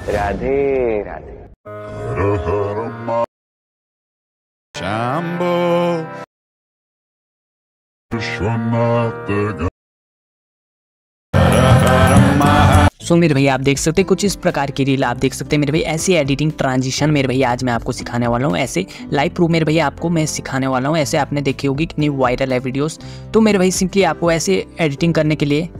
राधे राधे। शंभो विश्वनाथ। सो मेरे भैया आप देख सकते हैं कुछ इस प्रकार की रील आप देख सकते हैं मेरे भैया। ऐसी एडिटिंग ट्रांजिशन मेरे भैया आज मैं आपको सिखाने वाला हूँ। ऐसे लाइव प्रूफ मेरे भैया आपको मैं सिखाने वाला हूँ। ऐसे आपने देखी होगी कितनी वायरल है वीडियोस। तो मेरे भाई सिंपली आपको ऐसे एडिटिंग करने के लिए,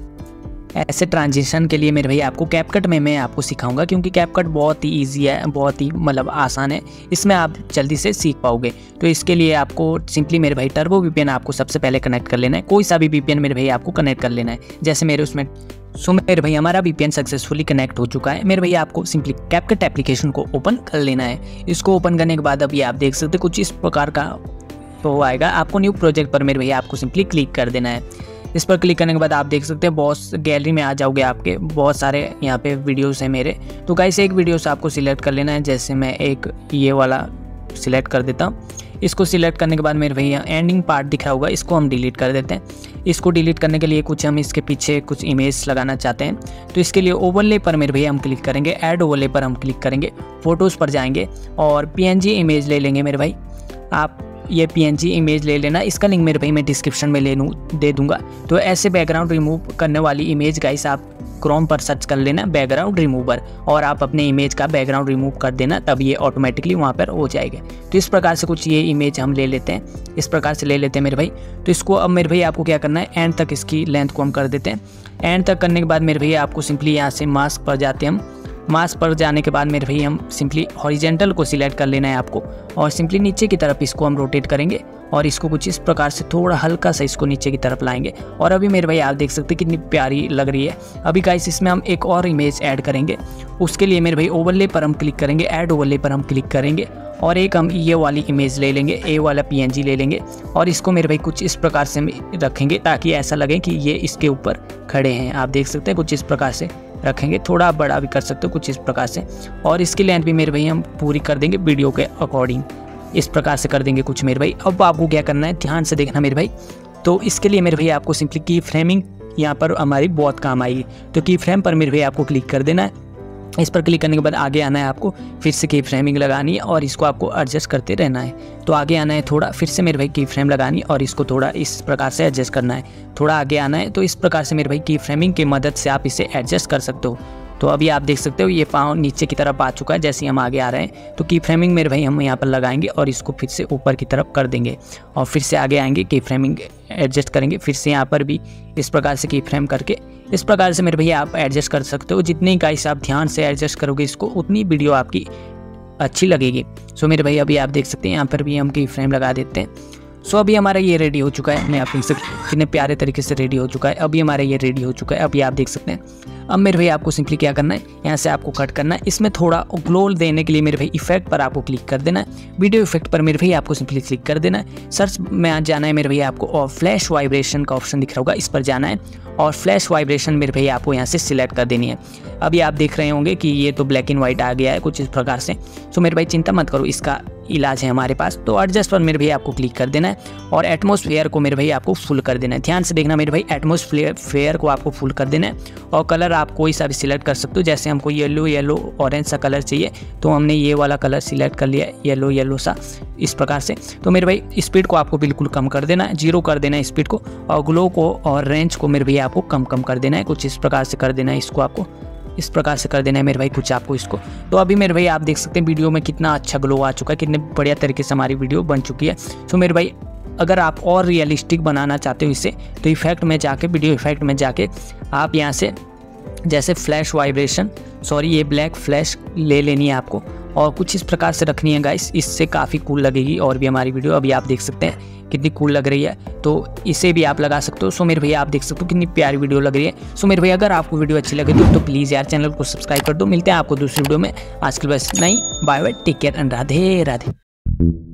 ऐसे ट्रांजिशन के लिए मेरे भैया आपको कैपकट में मैं आपको सिखाऊंगा, क्योंकि कैपकट बहुत ही ईजी है, बहुत ही मतलब आसान है, इसमें आप जल्दी से सीख पाओगे। तो इसके लिए आपको सिंपली मेरे भाई टर्बो वीपीएन आपको सबसे पहले कनेक्ट कर लेना है। कोई सा भी वीपीएन मेरे भैया आपको कनेक्ट कर लेना है, जैसे मेरे उसमें। सो मेरे भैया हमारा वीपीएन सक्सेसफुली कनेक्ट हो चुका है। मेरे भैया आपको सिंपली कैपकट एप्लीकेशन को ओपन कर लेना है। इसको ओपन करने के बाद अभी आप देख सकते कुछ इस प्रकार का तो आएगा। आपको न्यू प्रोजेक्ट पर मेरे भैया आपको सिंपली क्लिक कर देना है। इस पर क्लिक करने के बाद आप देख सकते हैं बहुत गैलरी में आ जाओगे, आपके बहुत सारे यहाँ पे वीडियोस हैं मेरे। तो गाइस एक वीडियो से आपको सिलेक्ट कर लेना है। जैसे मैं एक ये वाला सिलेक्ट कर देता हूँ। इसको सिलेक्ट करने के बाद मेरे भैया एंडिंग पार्ट दिख रहा होगा, इसको हम डिलीट कर देते हैं। इसको डिलीट करने के लिए कुछ हम इसके पीछे कुछ इमेज लगाना चाहते हैं, तो इसके लिए ओवरले पर मेरे भैया हम क्लिक करेंगे। ऐड ओवरले पर हम क्लिक करेंगे, फोटोज़ पर जाएंगे और पीएनजी इमेज ले लेंगे मेरे भाई। आप ये पीएनजी इमेज ले लेना, इसका लिंक मेरे भाई मैं डिस्क्रिप्शन में दे दूंगा। तो ऐसे बैकग्राउंड रिमूव करने वाली इमेज गाइस आप क्रोम पर सर्च कर लेना बैकग्राउंड रिमूवर, और आप अपने इमेज का बैकग्राउंड रिमूव कर देना, तब ये ऑटोमेटिकली वहाँ पर हो जाएगा। तो इस प्रकार से कुछ ये इमेज हम ले लेते हैं, इस प्रकार से ले लेते हैं मेरे भाई। तो इसको अब मेरे भाई आपको क्या करना है, एंड तक इसकी लेंथ को हम कर देते हैं। एंड तक करने के बाद मेरे भैया आपको सिंपली यहाँ से मास्क पर जाते हैं हम। मास्क पर जाने के बाद मेरे भैया हम सिंपली हॉरिजेंटल को सिलेक्ट कर लेना है आपको, और सिंपली नीचे की तरफ इसको हम रोटेट करेंगे और इसको कुछ इस प्रकार से थोड़ा हल्का सा इसको नीचे की तरफ लाएंगे। और अभी मेरे भाई आप देख सकते हैं कितनी प्यारी लग रही है। अभी गाइस इसमें हम एक और इमेज ऐड करेंगे। उसके लिए मेरे भाई ओवरले पर हम क्लिक करेंगे, ऐड ओवरले पर हम क्लिक करेंगे और एक हम ये वाली इमेज ले लेंगे, ए वाला पीएनजी ले लेंगे और इसको मेरे भाई कुछ इस प्रकार से रखेंगे ताकि ऐसा लगे कि ये इसके ऊपर खड़े हैं। आप देख सकते हैं कुछ इस प्रकार से रखेंगे, थोड़ा बड़ा भी कर सकते हो कुछ इस प्रकार से। और इसकी लेंथ भी मेरे भाई हम पूरी कर देंगे वीडियो के अकॉर्डिंग, इस प्रकार से कर देंगे कुछ मेरे भाई। अब आपको क्या करना है, ध्यान से देखना मेरे भाई। तो इसके लिए मेरे भाई आपको सिंपली की फ्रेमिंग यहाँ पर हमारी बहुत काम आएगी। तो की फ्रेम पर मेरे भाई आपको क्लिक कर देना है। इस पर क्लिक करने के बाद आगे आना है, आपको फिर से की फ्रेमिंग लगानी है और इसको आपको एडजस्ट करते रहना है। तो आगे आना है थोड़ा, फिर से मेरे भाई की फ्रेम लगानी और इसको थोड़ा इस प्रकार से एडजस्ट करना है। थोड़ा आगे आना है, तो इस प्रकार से मेरे भाई की फ्रेमिंग की मदद से आप इसे एडजस्ट कर सकते हो। तो अभी आप देख सकते हो ये पाँव नीचे की तरफ आ चुका है। जैसे ही हम आगे आ रहे हैं तो की फ्रेमिंग मेरे भाई हम यहाँ पर लगाएंगे और इसको फिर से ऊपर की तरफ कर देंगे और फिर से आगे आएंगे, की फ्रेमिंग एडजस्ट करेंगे, फिर से यहाँ पर भी इस प्रकार से की फ्रेम करके इस प्रकार से मेरे भैया आप एडजस्ट कर सकते हो। जितनी गाइस आप ध्यान से एडजस्ट करोगे इसको, उतनी वीडियो आपकी अच्छी लगेगी। सो मेरे भैया अभी आप देख सकते हैं यहाँ पर भी हम की फ्रेम लगा देते हैं। सो अभी हमारा ये रेडी हो चुका है। मैं आप देख सकते हैं कितने प्यारे तरीके से रेडी हो चुका है। अभी हमारा ये रेडी हो चुका है, अभी आप देख सकते हैं। अब मेरे भाई आपको सिंपली क्या करना है, यहाँ से आपको कट करना है। इसमें थोड़ा ग्लो देने के लिए मेरे भाई इफेक्ट पर आपको क्लिक कर देना है। वीडियो इफेक्ट पर मेरे भाई आपको सिंपली क्लिक कर देना है। सर्च में जाना है मेरे भाई आपको, और फ्लैश वाइब्रेशन का ऑप्शन दिख रहा होगा, इस पर जाना है और फ्लैश वाइब्रेशन मेरे भाई आपको यहाँ से सिलेक्ट कर देनी है। अभी आप देख रहे होंगे कि ये तो ब्लैक एंड व्हाइट आ गया है कुछ इस प्रकार से। सो मेरे भाई चिंता मत करो, इसका इलाज है हमारे पास। तो एडजस्ट पर मेरे भाई आपको क्लिक कर देना है और एटमॉस्फेयर को मेरे भाई आपको फुल कर देना है। ध्यान से देखना मेरे भाई, एटमॉस्फेयर को आपको फुल कर देना है और कलर आप कोई सा भी सिलेक्ट कर सकते हो। जैसे हमको येलो ऑरेंज सा कलर चाहिए तो हमने ये वाला कलर सिलेक्ट कर लिया, येलो सा, इस प्रकार से। तो मेरे भाई स्पीड को आपको बिल्कुल कम कर देना है, 0 कर देना है स्पीड को, और ग्लो को और रेंज को मेरे भैया आपको कम कर देना है, कुछ इस प्रकार से कर देना है। इसको आपको इस प्रकार से कर देना है मेरे भाई कुछ आपको इसको। तो अभी मेरे भाई आप देख सकते हैं वीडियो में कितना अच्छा ग्लो आ चुका है, कितने बढ़िया तरीके से हमारी वीडियो बन चुकी है। तो मेरे भाई अगर आप और रियलिस्टिक बनाना चाहते हो इसे, तो इफेक्ट में जाके, वीडियो इफेक्ट में जाके आप यहाँ से जैसे फ्लैश वाइब्रेशन, ये ब्लैक फ्लैश ले लेनी है आपको और कुछ इस प्रकार से रखनी है गाइस। इससे काफ़ी कूल लगेगी और भी हमारी वीडियो। अभी आप देख सकते हैं कितनी कूल लग रही है, तो इसे भी आप लगा सकते हो। सो मेरे भैया आप देख सकते हो कितनी प्यारी वीडियो लग रही है। सो मेरे भैया अगर आपको वीडियो अच्छी लगे तो प्लीज़ यार चैनल को सब्सक्राइब कर दो। मिलते हैं आपको दूसरी वीडियो में। आज के लिए बस नहीं, bye bye, take care and Radhe Radhe.